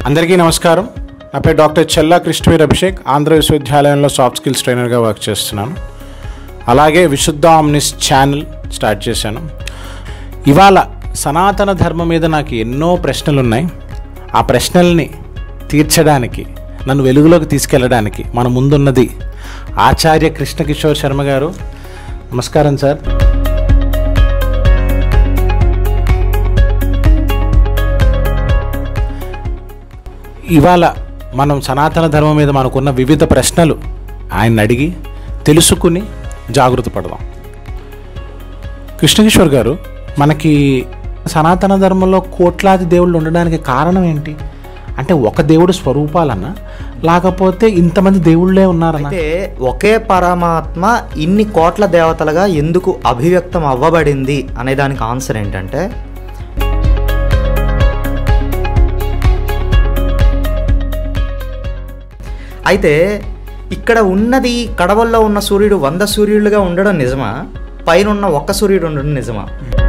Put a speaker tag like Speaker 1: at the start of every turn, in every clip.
Speaker 1: అందరికీ నమస్కారం. నా పేరు డాక్టర్ చెల్లా కృష్ణవీర్ అభిషేక్. ఆంధ్ర విశ్వవిద్యాలయంలో సాఫ్ట్ స్కిల్స్ ట్రైనర్గా వర్క్ చేస్తున్నాను. అలాగే విశుద్ధ ఆమ్నిస్ ఛానల్ స్టార్ట్ చేశాను. ఇవాళ సనాతన ధర్మం మీద నాకు ఎన్నో ప్రశ్నలు ఉన్నాయి. ఆ ప్రశ్నల్ని తీర్చడానికి, నన్ను వెలుగులోకి తీసుకెళ్ళడానికి మన ముందున్నది ఆచార్య కృష్ణకిషోర్ శర్మ గారు. నమస్కారం సార్. ఇవాళ మనం సనాతన ధర్మం మీద మనకున్న వివిధ ప్రశ్నలు ఆయన అడిగి తెలుసుకుని జాగృత పడదాం. కృష్ణకిషోర్ గారు, మనకి సనాతన ధర్మంలో కోట్లాది దేవుళ్ళు ఉండడానికి కారణం ఏంటి? అంటే ఒక దేవుడు స్వరూపాలన్నా, లేకపోతే ఇంతమంది దేవుళ్ళే ఉన్నారన్నా?
Speaker 2: అంటే ఒకే పరమాత్మ ఇన్ని కోట్ల దేవతలుగా ఎందుకు అభివ్యక్తం అవ్వబడింది అనే దానికి ఆన్సర్ ఏంటంటే, అయితే ఇక్కడ ఉన్నది కడవల్లో ఉన్న సూర్యుడు 100 సూర్యులుగా ఉండడం నిజమా? పైన ఉన్న ఒక్క సూర్యుడు ఉండడం నిజమా?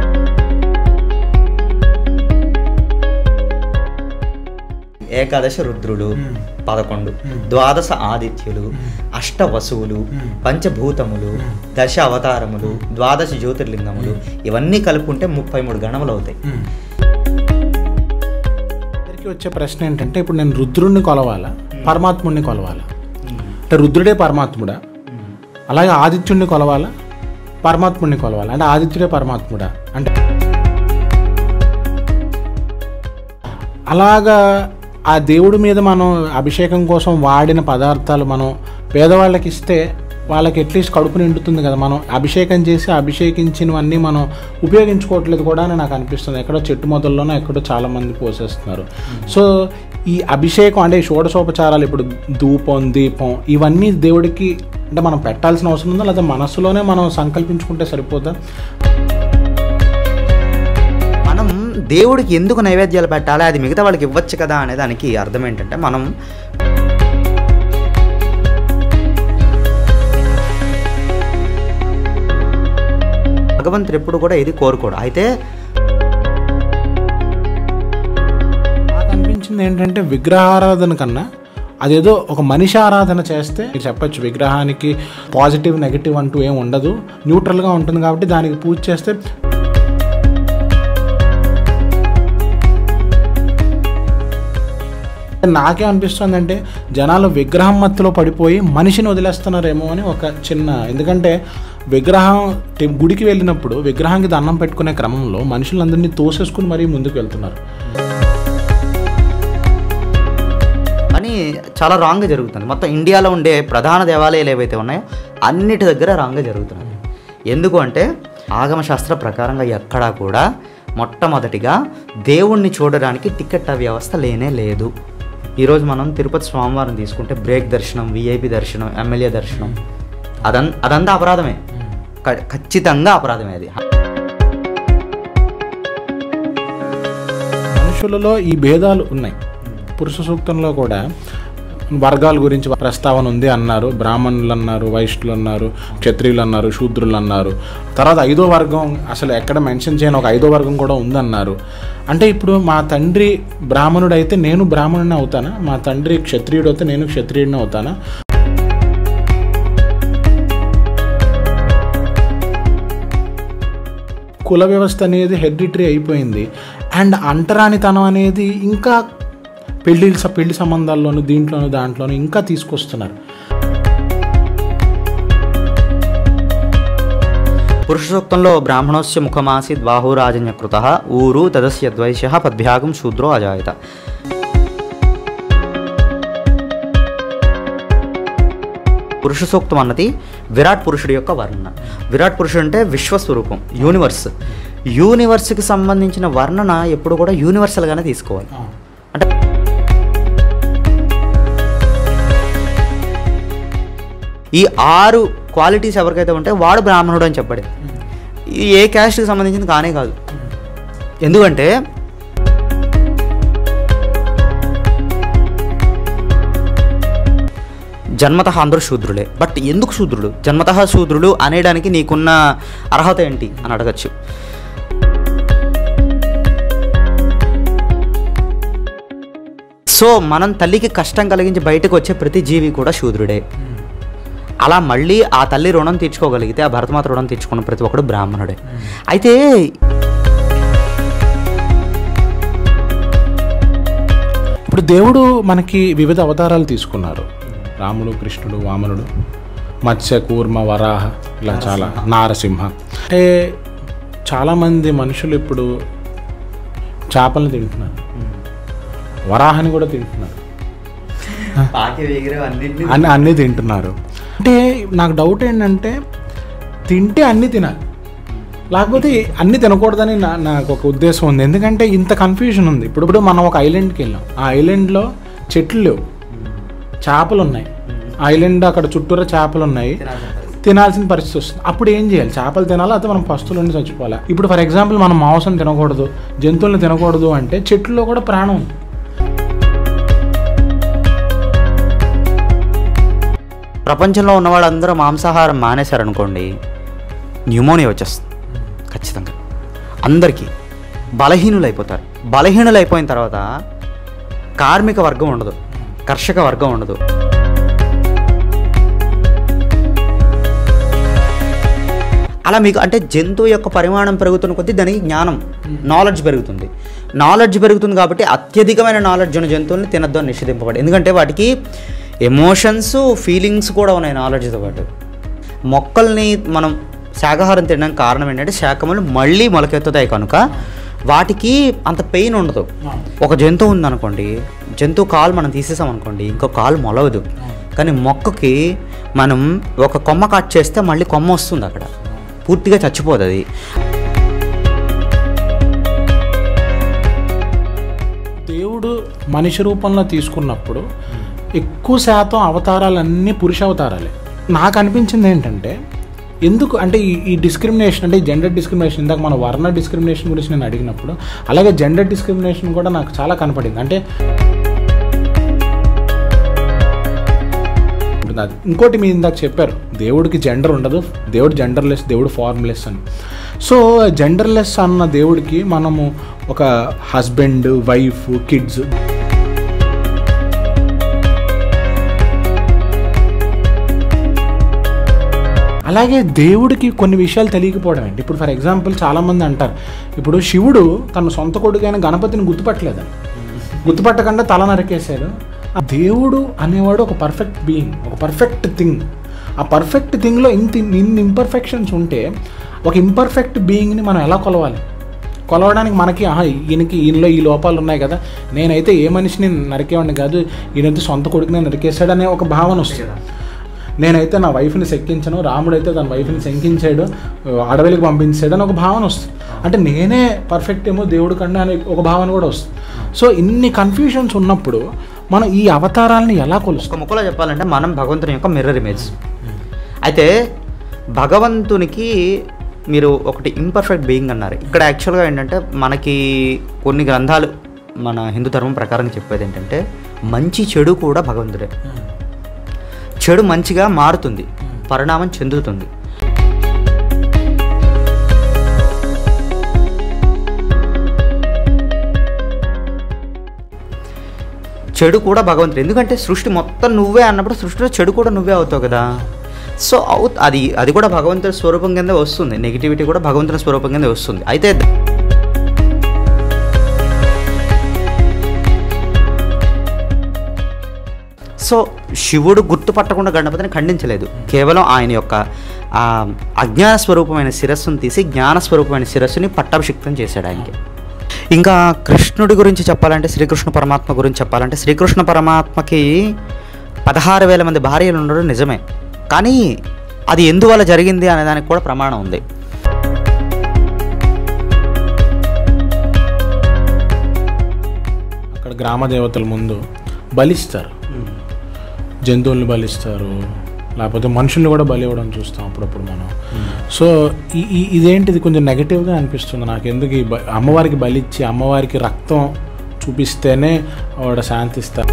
Speaker 2: ఏకాదశ రుద్రులు 11, ద్వాదశ ఆదిత్యులు, అష్ట వసువులు, పంచభూతములు, దశ అవతారములు, ద్వాదశ జ్యోతిర్లింగములు, ఇవన్నీ కలుపుకుంటే 33 గణములు అవుతాయి.
Speaker 1: వచ్చే ప్రశ్న ఏంటంటే, ఇప్పుడు నేను రుద్రుడిని కొలవాలా, పరమాత్ముడిని కొలవాలా? అంటే రుద్రుడే పరమాత్ముడా? అలాగే ఆదిత్యుడిని కొలవాలా, పరమాత్ముడిని కొలవాలా? అంటే ఆదిత్యుడే పరమాత్ముడా? అంటే అలాగా ఆ దేవుడి మీద మనం అభిషేకం కోసం వాడిన పదార్థాలు మనం పేదవాళ్ళకి ఇస్తే వాళ్ళకి అట్లీస్ట్ కడుపు నిండుతుంది కదా. మనం అభిషేకం చేసి అభిషేకించినవన్నీ మనం ఉపయోగించుకోవట్లేదు కూడా అని నాకు అనిపిస్తుంది. ఎక్కడో చెట్టు మొదల్లోనే ఎక్కడో చాలామంది పోసేస్తున్నారు. సో ఈ అభిషేకం అంటే షోడశోపచారాలు, ఇప్పుడు ధూపం, దీపం, ఇవన్నీ దేవుడికి అంటే మనం పెట్టాల్సిన అవసరం ఉందా, లేదా మనస్సులోనే మనం సంకల్పించుకుంటే సరిపోదా?
Speaker 2: మనం దేవుడికి ఎందుకు నైవేద్యాలు పెట్టాలి, అది మిగతా వాళ్ళకి ఇవ్వచ్చు కదా అనే దానికి అర్థం ఏంటంటే, మనం భగవంతుడు ఎప్పుడు కూడా ఇది కోరుకోడు. అయితే
Speaker 1: నాకు అనిపించింది ఏంటంటే, విగ్రహారాధన కన్నా అదేదో ఒక మనిషి ఆరాధన చేస్తే మీరు చెప్పచ్చు, విగ్రహానికి పాజిటివ్ నెగిటివ్ అంటూ ఏం ఉండదు, న్యూట్రల్గా ఉంటుంది కాబట్టి దానికి పూజ చేస్తే నాకే అనిపిస్తుంది అంటే జనాలు విగ్రహం మత్తులో పడిపోయి మనిషిని వదిలేస్తున్నారేమో అని ఒక చిన్న, ఎందుకంటే విగ్రహం గుడికి వెళ్ళినప్పుడు విగ్రహానికి దండం పెట్టుకునే క్రమంలో మనుషులందరినీ తోసేసుకుని మరీ ముందుకు వెళ్తున్నారు.
Speaker 2: అని చాలా రాంగ్గా జరుగుతుంది. మొత్తం ఇండియాలో ఉండే ప్రధాన దేవాలయాలు ఏవైతే ఉన్నాయో అన్నిటి దగ్గర రాంగ్గా జరుగుతున్నాయి. ఎందుకు అంటే, ఆగమశాస్త్ర ప్రకారంగా ఎక్కడా కూడా మొట్టమొదటిగా దేవుణ్ణి చూడడానికి టికెట్ వ్యవస్థ లేనే లేదు. ఈరోజు మనం తిరుపతి స్వామివారిని తీసుకుంటే బ్రేక్ దర్శనం, విఐపి దర్శనం, ఎమ్మెల్యే దర్శనం, అదంతా అపరాధమే, ఖచ్చితంగా అపరాధమే. అది
Speaker 1: మనుషులలో ఈ భేదాలు ఉన్నాయి. పురుష సూక్తంలో కూడా వర్గాల గురించి ప్రస్తావన ఉంది అన్నారు. బ్రాహ్మణులు అన్నారు, వైశ్యులు అన్నారు, క్షత్రియులు అన్నారు, శూద్రులు అన్నారు. తర్వాత 5వ వర్గం అసలు ఎక్కడ మెన్షన్ చేయని ఒక 5వ వర్గం కూడా ఉందన్నారు. అంటే ఇప్పుడు మా తండ్రి బ్రాహ్మణుడు అయితే నేను బ్రాహ్మణుని అవుతానా? మా తండ్రి క్షత్రియుడు అయితే నేను క్షత్రియుడిని అవుతానా? కుల వ్యవస్థ అనేది హెరిడిటరీ అయిపోయింది. అండ్ అంటరానితనం అనేది ఇంకా పెళ్లి సంబంధాల్లోనూ దీంట్లోనూ దాంట్లోనూ ఇంకా తీసుకొస్తున్నారు.
Speaker 2: పురుష సూక్తంలో బ్రాహ్మణోస్య ముఖమాసీద్ బాహురాజన్యకృతః ఊరు తదస్య ద్వైశ్యః పద్భ్యాగం శూద్రో అజాయత. పురుష సూక్తం అన్నది విరాట్ పురుషుడి యొక్క వర్ణన. విరాట్ పురుషుడు అంటే విశ్వస్వరూపం, యూనివర్స్కి సంబంధించిన వర్ణన ఎప్పుడు కూడా యూనివర్సల్గానే తీసుకోవాలి. అంటే ఈ 6 క్వాలిటీస్ ఎవరికైతే ఉంటే వాడు బ్రాహ్మణుడు అని చెప్పాడు. ఇది ఏ క్యాస్ట్కి సంబంధించింది కానే కాదు. ఎందుకంటే జన్మతః అందరూ శూద్రులే. బట్ ఎందుకు శూద్రుడు, జన్మతః శూద్రుడు అనేడానికి నీకున్న అర్హత ఏంటి అని అడగచ్చు. సో మనం తల్లికి కష్టం కలిగించి బయటకు వచ్చే ప్రతి జీవి కూడా శూద్రుడే. అలా మళ్ళీ ఆ తల్లి రుణం తీర్చుకోగలిగితే, ఆ భరతమాత రుణం తీర్చుకున్న ప్రతి ఒక్కడు బ్రాహ్మణుడే. అయితే
Speaker 1: ఇప్పుడు దేవుడు మనకి వివిధ అవతారాలు తీసుకున్నారు. రాముడు, కృష్ణుడు, వామనుడు, మత్స్య, కూర్మ, వరాహ, ఇలా చాలా, నారసింహ. అంటే చాలామంది మనుషులు ఇప్పుడు చేపలను తింటున్నారు, వరాహాన్ని కూడా తింటున్నారు, అన్నీ తింటున్నారు. అంటే నాకు డౌట్ ఏంటంటే తింటే అన్నీ తినాలి, లేకపోతే అన్నీ తినకూడదని నాకు ఒక ఉద్దేశం ఉంది. ఎందుకంటే ఇంత కన్ఫ్యూజన్ ఉంది. ఇప్పుడు మనం ఒక ఐలాండ్కి వెళ్ళాం, ఆ ఐలాండ్లో చెట్లు లేవు, చేపలు ఉన్నాయి. ఐలాండ్ అక్కడ చుట్టూరా చేపలు ఉన్నాయి, తినాల్సిన పరిస్థితి వస్తుంది. అప్పుడు ఏం చేయాలి? చేపలు తినాలా, అయితే మనం పస్తుల నుండి చచ్చిపోవాలి. ఇప్పుడు ఫర్ ఎగ్జాంపుల్ మనం మాంసం తినకూడదు, జంతువులను తినకూడదు అంటే చెట్లలో కూడా ప్రాణం ఉంది.
Speaker 2: ప్రపంచంలో ఉన్న వాళ్ళందరూ మాంసాహారం మానేశారనుకోండి, న్యూమోనియా వచ్చేస్తుంది ఖచ్చితంగా అందరికీ. బలహీనులైపోతారు. బలహీనులైపోయిన తర్వాత కార్మిక వర్గం ఉండదు, కర్షక వర్గం ఉండదు. అలా మీకు అంటే జంతువు యొక్క పరిమాణం పెరుగుతున్న కొద్దీ దానికి జ్ఞానం, నాలెడ్జ్ పెరుగుతుంది. నాలెడ్జ్ పెరుగుతుంది కాబట్టి అత్యధికమైన నాలెడ్జ్ ఉన్న జంతువుల్ని తినద్దు అని నిషేధింపబడి. ఎందుకంటే వాటికి ఎమోషన్స్, ఫీలింగ్స్ కూడా ఉన్నాయి నాలెడ్జ్తో పాటు. మొక్కల్ని మనం శాకాహారం తినడానికి కారణం ఏంటంటే శాకములు మళ్ళీ మొలకెత్తుతాయి కనుక వాటికి అంత పెయిన్ ఉండదు. ఒక జంతువు ఉందనుకోండి, జంతువు కాలు మనం తీసేసాం అనుకోండి, ఇంకో కాలు మొలవదు. కానీ మొక్కకి మనం ఒక కొమ్మ కట్ చేస్తే మళ్ళీ కొమ్మ వస్తుంది, అక్కడ పూర్తిగా చచ్చిపోదు అది.
Speaker 1: దేవుడు మనిషి రూపంలో తీసుకున్నప్పుడు ఎక్కువ శాతం అవతారాలన్నీ పురుష అవతారాలే. నాకు అనిపించింది ఏంటంటే, ఎందుకు అంటే ఈ డిస్క్రిమినేషన్, అంటే ఈ జెండర్ డిస్క్రిమినేషన్, ఇందాక మన వర్ణ డిస్క్రిమినేషన్ గురించి నేను అడిగినప్పుడు అలాగే జెండర్ డిస్క్రిమినేషన్ కూడా నాకు చాలా కనపడింది. అంటే ఇంకోటి మీరు ఇందాక చెప్పారు, దేవుడికి జెండర్ ఉండదు, దేవుడు జెండర్లెస్, దేవుడు ఫార్మ్లెస్ అని. సో జెండర్లెస్ అన్న దేవుడికి మనము ఒక హస్బెండ్, వైఫ్, కిడ్స్, అలాగే దేవుడికి కొన్ని విషయాలు తెలియకపోవడం ఏంటి. ఇప్పుడు ఫర్ ఎగ్జాంపుల్ చాలామంది అంటారు, ఇప్పుడు శివుడు తన సొంత కొడుకైన గణపతిని గుర్తుపట్టలేదని, గుర్తుపట్టకుండా తల నరికేశాడు. ఆ దేవుడు అనేవాడు ఒక పర్ఫెక్ట్ బీయింగ్, ఒక పర్ఫెక్ట్ థింగ్. ఆ పర్ఫెక్ట్ థింగ్లో ఇన్ని ఇంపర్ఫెక్షన్స్ ఉంటే ఒక ఇంపర్ఫెక్ట్ బీయింగ్ని మనం ఎలా కొలవాలి? కొలవడానికి మనకి ఈయనలో ఈ లోపాలు ఉన్నాయి కదా, నేనైతే ఏ మనిషిని నరికేవాడిని కాదు, ఈయనైతే సొంత కొడుకునే నరికేశాడు అనే ఒక భావన వస్తుంది. నేనైతే నా వైఫ్ని శంకించను, రాముడైతే తన వైఫ్ని శంకించాడు, అడవికి పంపించాడు అని ఒక భావన వస్తుంది. అంటే నేనే పర్ఫెక్ట్ ఏమో దేవుడు కన్నా అనే ఒక భావన కూడా వస్తుంది. సో ఇన్ని కన్ఫ్యూషన్స్ ఉన్నప్పుడు మనం ఈ అవతారాలని ఎలా కొలుస్తాం?
Speaker 2: ఒక ముక్కలో చెప్పాలంటే మనం భగవంతుని యొక్క మిర్రర్ ఇమేజ్. అయితే భగవంతునికి మీరు ఒకటి ఇంపర్ఫెక్ట్ బీయింగ్ అన్నారు. ఇక్కడ యాక్చువల్గా ఏంటంటే మనకి కొన్ని గ్రంథాలు మన హిందూ ధర్మం ప్రకారం చెప్పేది ఏంటంటే మంచి చెడు కూడా భగవంతుడే. చెడు మంచిగా మారుతుంది, పరిణామం చెందుతుంది. చెడు కూడా భగవంతుడు. ఎందుకంటే సృష్టి మొత్తం నువ్వే అన్నప్పుడు సృష్టిలో చెడు కూడా నువ్వే అవుతావు కదా. సో అది కూడా భగవంతుడి స్వరూపం కింద వస్తుంది. నెగిటివిటీ కూడా భగవంతుని స్వరూపం కింద వస్తుంది. అయితే సో శివుడు గుర్తుపట్టకుండా గణపతిని ఖండించలేదు. కేవలం ఆయన యొక్క అజ్ఞాన స్వరూపమైన శిరస్సును తీసి జ్ఞానస్వరూపమైన శిరస్సుని పట్టాభిషిక్తం చేశాడు ఆయనకి. ఇంకా కృష్ణుడి గురించి చెప్పాలంటే, శ్రీకృష్ణ పరమాత్మ గురించి చెప్పాలంటే, శ్రీకృష్ణ పరమాత్మకి 16,000 మంది భార్యలు ఉండడం నిజమే. కానీ అది ఎందువల్ల జరిగింది అనే దానికి కూడా ప్రమాణం ఉంది.
Speaker 1: అక్కడ గ్రామ దేవతల ముందు బలిస్తారు, జంతువులను బలిస్తారు, లేకపోతే మనుషుల్ని కూడా బలి ఇవ్వడం చూస్తాం అప్పుడప్పుడు మనం. సో ఇదేంటిది కొంచెం నెగటివ్గా అనిపిస్తుంది నాకు. ఎందుకు ఈ అమ్మవారికి బలిచ్చి అమ్మవారికి రక్తం చూపిస్తేనే ఆవిడ శాంతిస్తారు.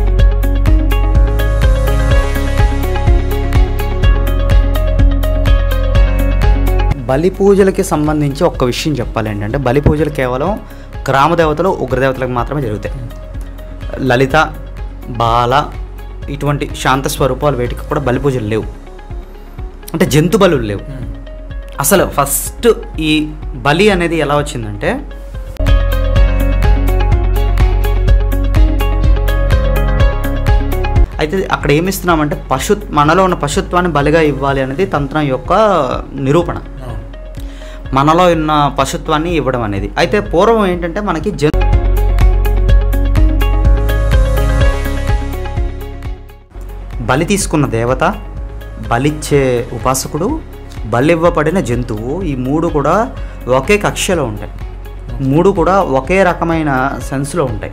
Speaker 2: బలి పూజలకి సంబంధించి ఒక్క విషయం చెప్పాలి ఏంటంటే, బలి పూజలు కేవలం గ్రామ దేవతలు, ఉగ్రదేవతలకు మాత్రమే జరుగుతాయి. లలిత, బాల ఇటువంటి శాంత స్వరూపాలు వేటికి కూడా బలి పూజలు లేవు, అంటే జంతు బలులు లేవు. అసలు ఫస్ట్ ఈ బలి అనేది ఎలా వచ్చిందంటే అయితే అక్కడ ఏమిస్తున్నామంటే మనలో ఉన్న పశుత్వాన్ని బలిగా ఇవ్వాలి అనేది తంత్రం యొక్క నిరూపణ. మనలో ఉన్న పశుత్వాన్ని ఇవ్వడం అనేది. అయితే పూర్వం ఏంటంటే మనకి బలి తీసుకున్న దేవత, బలిచ్చే ఉపాసకుడు, బలివ్వబడిన జంతువు, ఈ మూడు కూడా ఒకే కక్షలో ఉంటాయి, మూడు కూడా ఒకే రకమైన సెన్స్లో ఉంటాయి.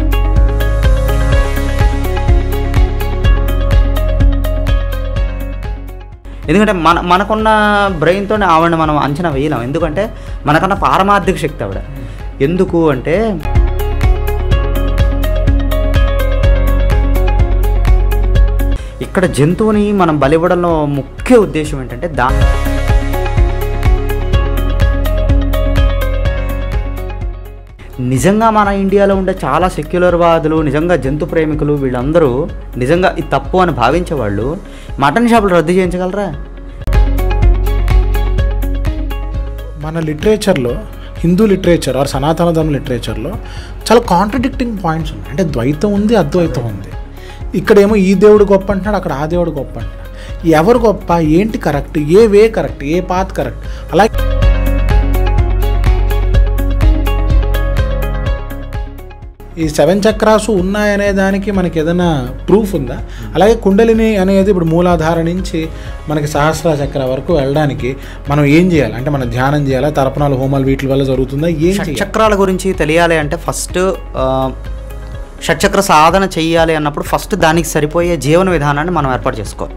Speaker 2: ఎందుకంటే మనకున్న బ్రెయిన్తోనే ఆవిడని మనం అంచనా వేయలేం. ఎందుకంటే మనకన్నా పారమార్థిక శక్తి ఆవిడ. ఎందుకు అంటే ఇక్కడ జంతువుని మనం బలివ్వడంలో ముఖ్య ఉద్దేశం ఏంటంటే నిజంగా మన ఇండియాలో ఉండే చాలా సెక్యులర్ వాదులు, నిజంగా జంతు ప్రేమికులు, వీళ్ళందరూ నిజంగా ఇది తప్పు అని భావించేవాళ్ళు మటన్ షాపులు రద్దు చేయించగలరా?
Speaker 1: మన లిటరేచర్లో, హిందూ లిటరేచర్ ఆర్ సనాతన ధర్మ లిటరేచర్లో చాలా కాంట్రడిక్టింగ్ పాయింట్స్ ఉన్నాయి. అంటే ద్వైతం ఉంది, అద్వైతం ఉంది. ఇక్కడేమో ఈ దేవుడు గొప్ప అంటున్నాడు, అక్కడ ఆ దేవుడు గొప్ప అంటున్నాడు. ఎవరు గొప్ప, ఏంటి కరెక్ట్, ఏ వే కరెక్ట్, ఏ పాత్ కరెక్ట్? అలాగే ఈ 7 చక్రాసు ఉన్నాయనే దానికి మనకి ఏదైనా ప్రూఫ్ ఉందా? అలాగే కుండలిని అనేది ఇప్పుడు మూలాధార నుంచి మనకి సహస్ర చక్ర వరకు వెళ్ళడానికి మనం ఏం చేయాలి? అంటే మనం ధ్యానం చేయాలా, తర్పణాలు, హోమాలు వీటి వల్ల జరుగుతుందా? ఏం
Speaker 2: చక్రాల గురించి తెలియాలి అంటే ఫస్ట్ షట్చక్ర సాధన చెయ్యాలి అన్నప్పుడు ఫస్ట్ దానికి సరిపోయే జీవన విధానాన్ని మనం ఏర్పాటు చేసుకోవాలి.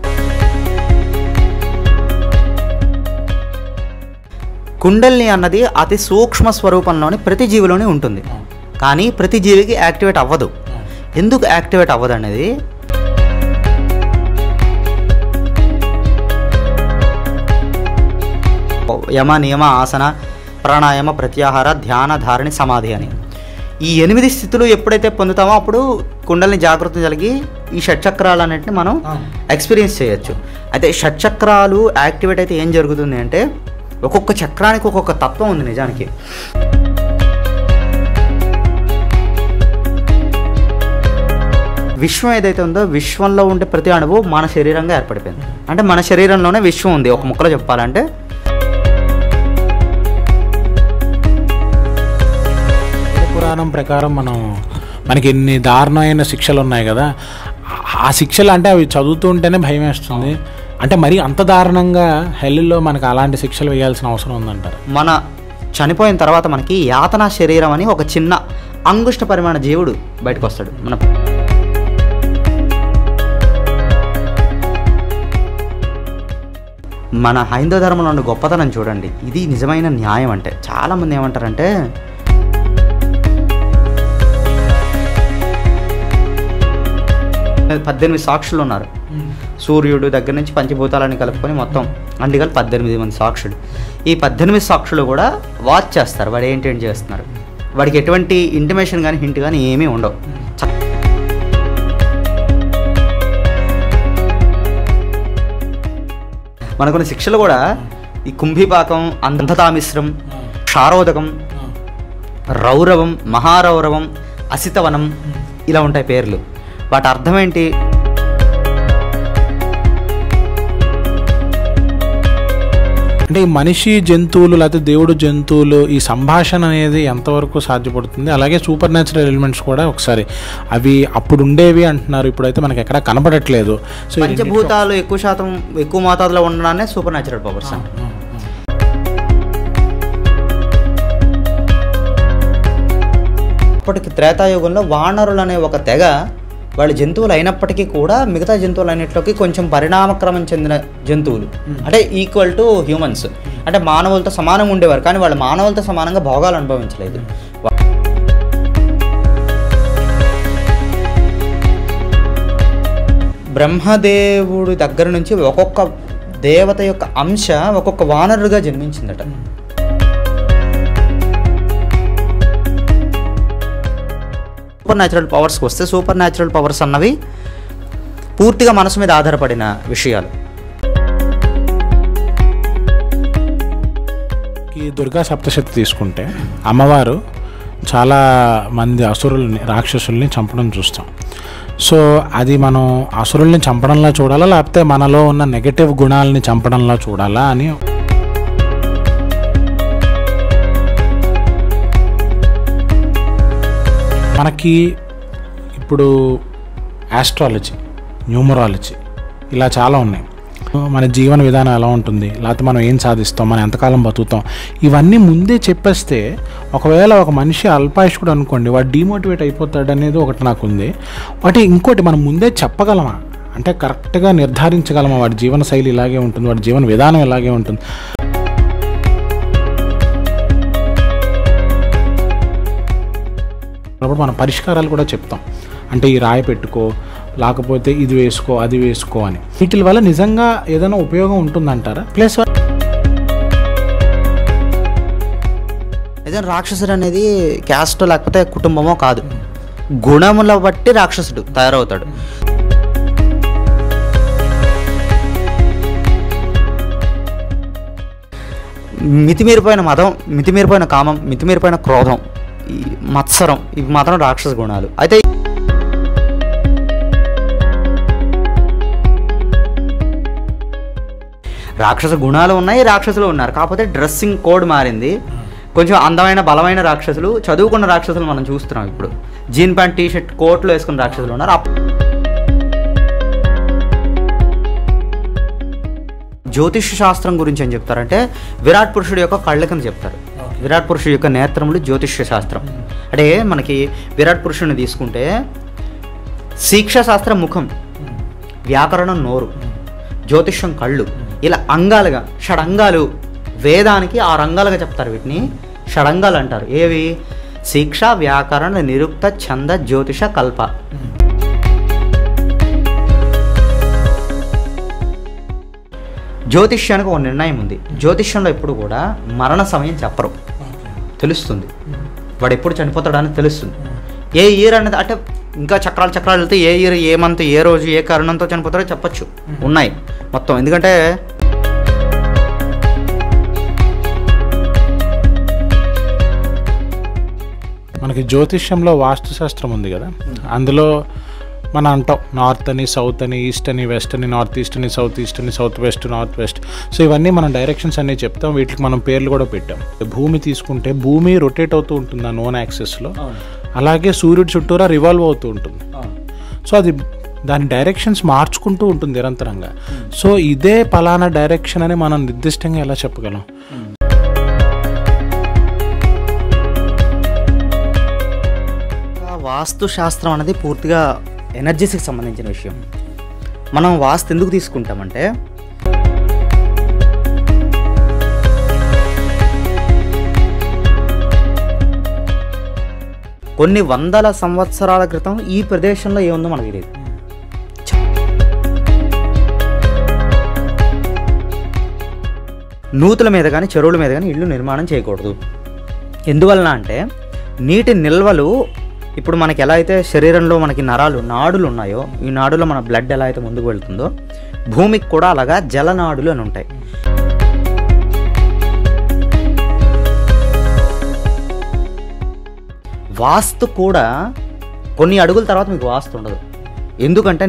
Speaker 2: కుండలిని అన్నది అతి సూక్ష్మ స్వరూపంలోని ప్రతి జీవిలోనే ఉంటుంది, కానీ ప్రతి జీవికి యాక్టివేట్ అవ్వదు. ఎందుకు యాక్టివేట్ అవ్వదు అనేది యమ, నియమ, ఆసన, ప్రాణాయామ, ప్రత్యాహార, ధ్యాన, ధారణి, సమాధి అని ఈ 8 స్థితులు ఎప్పుడైతే పొందుతామో అప్పుడు కుండలిని జాగృతి కలిగి ఈ షట్చక్రాలు అన్నింటిని మనం ఎక్స్పీరియన్స్ చేయొచ్చు. అయితే షట్చక్రాలు యాక్టివేట్ అయితే ఏం జరుగుతుంది అంటే ఒక్కొక్క చక్రానికి ఒక్కొక్క తత్వం ఉంది. నిజానికి విశ్వం ఏదైతే ఉందో విశ్వంలో ఉండే ప్రతి అణువు మన శరీరంగా ఏర్పడిపోయింది. అంటే మన శరీరంలోనే విశ్వం ఉంది. ఒక ముక్కలో చెప్పాలంటే
Speaker 1: పురాణం ప్రకారం మనకి ఎన్ని దారుణమైన శిక్షలు ఉన్నాయి కదా, ఆ శిక్షలు అంటే అవి చదువుతూ ఉంటేనే భయం వేస్తుంది. అంటే మరి అంత దారుణంగా హెల్లో మనకు అలాంటి శిక్షలు వేయాల్సిన అవసరం ఉందంటారు?
Speaker 2: మన చనిపోయిన తర్వాత మనకి యాతనా శరీరం అని ఒక చిన్న అంగుష్ట పరిమాణ జీవుడు బయటకు వస్తాడు. మన హైందవ ధర్మంలో ఉన్న గొప్పతనం చూడండి. ఇది నిజమైన న్యాయం. అంటే చాలామంది ఏమంటారంటే 18 సాక్షులు ఉన్నారు. సూర్యుడు దగ్గర నుంచి పంచభూతాలని కలుపుకొని మొత్తం అన్ని కలిపి 18 మంది సాక్షులు. ఈ 18 సాక్షులు కూడా వాచ్ చేస్తారు వాడు ఏంటి చేస్తున్నారు. వాడికి ఎటువంటి ఇంటిమేషన్ కానీ హింట్ కానీ ఏమీ ఉండవు. మనకున్న శిక్షలు కూడా ఈ కుంభీపాకం, అంధతామిశ్రం, క్షారోదకం, రౌరవం, మహారౌరవం, అసితవనం ఇలా ఉంటాయి పేర్లు. వాటి అర్థం ఏంటి?
Speaker 1: అంటే ఈ మనిషి జంతువులు లేకపోతే దేవుడు జంతువులు ఈ సంభాషణ అనేది ఎంతవరకు సాధ్యపడుతుంది? అలాగే సూపర్ న్యాచురల్ ఎలిమెంట్స్ కూడా ఒకసారి అవి అప్పుడు ఉండేవి అంటున్నారు, ఇప్పుడైతే మనకి ఎక్కడ కనపడట్లేదు.
Speaker 2: సో పంచభూతాలు ఎక్కువ మోతాదులో ఉండడానే సూపర్ న్యాచురల్ పవర్స్ అంట. ఇప్పటికి త్రేతాయుగంలో వానరులు అనే ఒక తెగ వాళ్ళు జంతువులు అయినప్పటికీ కూడా మిగతా జంతువులు అన్నింటిలోకి కొంచెం పరిణామక్రమం చెందిన జంతువులు, అంటే ఈక్వల్ టు హ్యూమన్స్, అంటే మానవులతో సమానంగా ఉండేవారు. కానీ వాళ్ళు మానవులతో సమానంగా భోగాలు అనుభవించలేదు. బ్రహ్మదేవుడి దగ్గర నుంచి ఒక్కొక్క దేవత యొక్క అంశ ఒక్కొక్క వానరుగా జన్మించిందట. సూపర్ న్యాచురల్ పవర్స్కి వస్తే సూపర్ న్యాచురల్ పవర్స్ అన్నవి పూర్తిగా మనసు మీద ఆధారపడిన విషయాలు.
Speaker 1: ఈ దుర్గా సప్తశతి తీసుకుంటే అమ్మవారు చాలా మంది అసురుల్ని రాక్షసుల్ని చంపడం చూస్తాం. సో అది మనం అసురుల్ని చంపడంలా చూడాలా లేకపోతే మనలో ఉన్న నెగటివ్ గుణాలని చంపడంలా చూడాలా అని మనకి ఇప్పుడు ఆస్ట్రాలజీ, న్యూమరాలజీ ఇలా చాలా ఉన్నాయి. మన జీవన విధానం ఎలా ఉంటుంది, లేకపోతే మనం ఏం సాధిస్తాం, మనం ఎంతకాలం బతుకుతాం, ఇవన్నీ ముందే చెప్పేస్తే ఒకవేళ ఒక మనిషి అల్పాయుష్కుడు అనుకోండి, వాడు డిమోటివేట్ అయిపోతాడు అనేది ఒకటి నాకు ఉంది. వాటి ఇంకోటి మనం ముందే చెప్పగలమా అంటే కరెక్ట్గా నిర్ధారించగలమా వాడి జీవన శైలి ఇలాగే ఉంటుంది, వాడి జీవన విధానం ఇలాగే ఉంటుంది. అప్పుడు మనం పరిష్కారాలు కూడా చెప్తాం. అంటే ఈ రాయి పెట్టుకో, లేకపోతే ఇది వేసుకో, అది వేసుకో అని. వీటి వల్ల నిజంగా ఏదైనా ఉపయోగం ఉంటుందంటారా? ప్లస్
Speaker 2: ఏదైనా రాక్షసుడు అనేది క్యాస్ట్ లేకపోతే కుటుంబమో కాదు, గుణముల బట్టి రాక్షసుడు తయారవుతాడు. మితిమీరిపోయిన మదం, మితిమీరిపోయిన కామం, మితిమీరిపోయిన క్రోధం, ఈ మత్సరం, ఇవి మాత్రం రాక్షస గుణాలు. అయితే రాక్షస గుణాలు ఉన్నాయి, రాక్షసులు ఉన్నారు. కాకపోతే డ్రెస్సింగ్ కోడ్ మారింది. కొంచెం అందమైన బలమైన రాక్షసులు, చదువుకున్న రాక్షసులు మనం చూస్తున్నాం. ఇప్పుడు జీన్ ప్యాంట్, టీ షర్ట్, కోట్లు వేసుకున్న రాక్షసులు ఉన్నారు. జ్యోతిష్య శాస్త్రం గురించి ఏం చెప్తారంటే విరాట్ పురుషుడు యొక్క కళ్ళకని చెప్తారు. విరాట్ పురుషుడు యొక్క నేత్రములు జ్యోతిష్య శాస్త్రం. అంటే మనకి విరాట్ పురుషుడిని తీసుకుంటే శిక్షా శాస్త్రం ముఖం, వ్యాకరణం నోరు, జ్యోతిష్యం కళ్ళు, ఇలా అంగాలుగా షడంగాలు. వేదానికి 6 అంగాలుగా చెప్తారు. వీటిని షడంగాలు అంటారు. ఏవి? శిక్ష, వ్యాకరణ, నిరుక్త, ఛంద, జ్యోతిష, కల్ప. జ్యోతిష్యానికి ఒక నిర్ణయం ఉంది. జ్యోతిష్యంలో ఎప్పుడు కూడా మరణ సమయం చెప్పరు, తెలుస్తుంది. వాడు ఎప్పుడు చనిపోతాడని తెలుస్తుంది. ఏ ఇయర్ అనేది అంటే ఇంకా చక్రాలు వెళ్తే ఏ ఇయర్, ఏ మంత్, ఏ రోజు, ఏ కారణంతో చనిపోతారో చెప్పచ్చు. ఉన్నాయి మొత్తం. ఎందుకంటే
Speaker 1: మనకి జ్యోతిష్యంలో వాస్తుశాస్త్రం ఉంది కదా, అందులో మనం అంటాం నార్త్ అని, సౌత్ అని, ఈస్ట్ అని, వెస్ట్ అని, నార్త్ ఈస్ట్ అని, సౌత్ ఈస్ట్ అని, south west, north west. So ఇవన్నీ మనం డైరెక్షన్స్ అన్నీ చెప్తాం. వీటికి మనం పేర్లు కూడా పెట్టాం. భూమి తీసుకుంటే భూమి రొటేట్ అవుతూ ఉంటుంది ఆ నోన్ యాక్సెస్లో, అలాగే సూర్యుడి చుట్టూరా రివాల్వ్ అవుతూ ఉంటుంది. సో అది దాని డైరెక్షన్స్ మార్చుకుంటూ ఉంటుంది నిరంతరంగా. సో ఇదే పలానా డైరెక్షన్ అని మనం నిర్దిష్టంగా ఎలా చెప్పగలం?
Speaker 2: వాస్తు శాస్త్రం అనేది పూర్తిగా ఎనర్జీస్కి సంబంధించిన విషయం. మనం వాస్తు ఎందుకు తీసుకుంటామంటే కొన్ని వందల సంవత్సరాల క్రితం ఈ ప్రదేశంలో ఏముందో మనకు తెలియదు. నూతుల మీద కానీ చెరువుల మీద కానీ ఇళ్ళు నిర్మాణం చేయకూడదు. ఎందువలన అంటే నీటి నిల్వలు ఇప్పుడు మనకి ఎలా అయితే శరీరంలో మనకి నాడులు ఉన్నాయో, ఈ నాడులో మన బ్లడ్ ఎలా అయితే ముందుకు వెళ్తుందో భూమికి కూడా అలాగా జలనాడులు అని ఉంటాయి. వాస్తు కూడా కొన్ని అడుగుల తర్వాత మీకు వాస్తు ఉండదు. ఎందుకంటే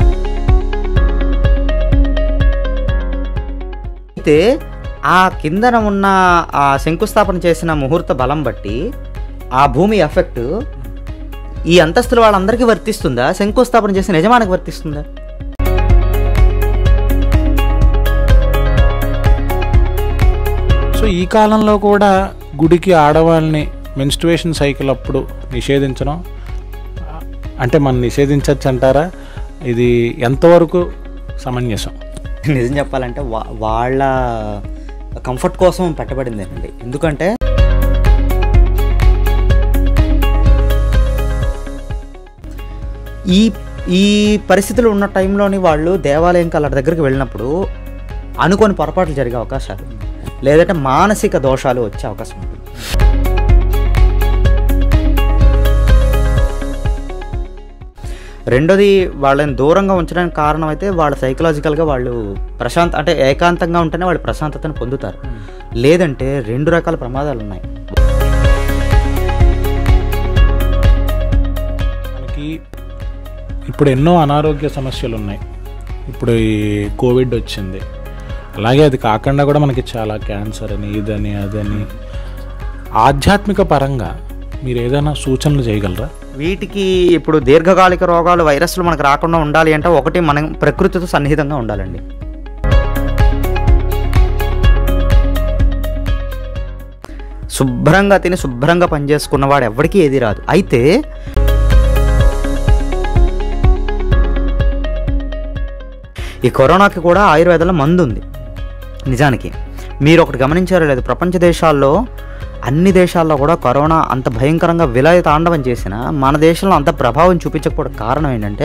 Speaker 2: అయితే ఆ కిందన ఉన్న ఆ శంకుస్థాపన చేసిన ముహూర్త బలం బట్టి ఆ భూమి ఎఫెక్ట్ ఈ అంతస్తుల వాళ్ళందరికీ వర్తిస్తుందా, శంకుస్థాపన చేసిన యజమానికి వర్తిస్తుందా?
Speaker 1: సో ఈ కాలంలో కూడా గుడికి ఆడవాళ్ళని మెన్స్ట్రుయేషన్ సైకిల్ అప్పుడు నిషేధించడం అంటే మనం నిషేధించవచ్చు అంటారా? ఇది ఎంతవరకు సమంజసం?
Speaker 2: నిజం చెప్పాలంటే వాళ్ళ కంఫర్ట్ కోసం పెట్టబడిందేనండి. ఎందుకంటే ఈ పరిస్థితులు ఉన్న టైంలోని వాళ్ళు దేవాలయం వాళ్ళ దగ్గరికి వెళ్ళినప్పుడు అనుకోని పొరపాట్లు జరిగే అవకాశాలు, లేదంటే మానసిక దోషాలు వచ్చే అవకాశం ఉంటుంది. రెండోది వాళ్ళని దూరంగా ఉంచడానికి కారణం అయితే వాళ్ళ సైకలాజికల్గా వాళ్ళు అంటే ఏకాంతంగా ఉంటేనే వాళ్ళు ప్రశాంతతను పొందుతారు. లేదంటే 2 రకాల ప్రమాదాలు ఉన్నాయి.
Speaker 1: మనకి ఇప్పుడు ఎన్నో అనారోగ్య సమస్యలు ఉన్నాయి. ఇప్పుడు ఈ కోవిడ్ వచ్చింది, అలాగే అది కాకుండా కూడా మనకి చాలా క్యాన్సర్ అని, ఇదని, అదని. ఆధ్యాత్మిక పరంగా మీరు ఏదైనా సూచనలు చేయగలరా?
Speaker 2: వీటికి ఇప్పుడు దీర్ఘకాలిక రోగాలు, వైరస్లు మనకు రాకుండా ఉండాలి అంటే ఒకటి, మనం ప్రకృతితో సన్నిహితంగా ఉండాలండి. శుభ్రంగా తిని శుభ్రంగా పనిచేసుకున్నవాడు ఎవరికి ఏది రాదు. అయితే ఈ కరోనాకి కూడా ఆయుర్వేదంలో మందు ఉంది. నిజానికి మీరు ఒకటి గమనించారో లేదు, ప్రపంచ దేశాల్లో అన్ని దేశాల్లో కూడా కరోనా అంత భయంకరంగా విలయ తాండవం చేసిన మన దేశంలో అంత ప్రభావం చూపించకపోవడం కారణం ఏంటంటే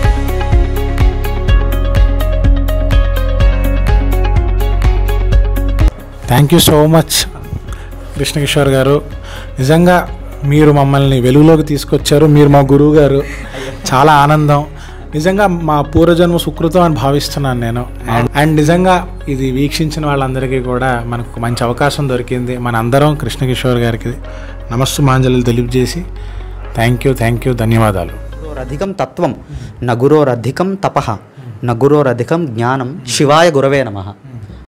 Speaker 1: thank you so much Krishnakishore గారు. నిజంగా మీరు మమ్మల్ని వెలుగులోకి తీసుకొచ్చారు. మీరు మా గురువు గారు. చాలా ఆనందం. నిజంగా మా పూర్వజన్మ సుకృతం అని భావిస్తున్నాను నేను. అండ్ నిజంగా ఇది వీక్షించిన వాళ్ళందరికీ కూడా మనకు మంచి అవకాశం దొరికింది. మన అందరం కృష్ణకిషోర్ గారికి నమస్సుమాంజలి తెలియజేసి థ్యాంక్ యూ, ధన్యవాదాలు.
Speaker 2: గురోరధికం తత్వం, నగురోరధికం తపః, నగురోరధికం జ్ఞానం, శివాయ గురవే నమః.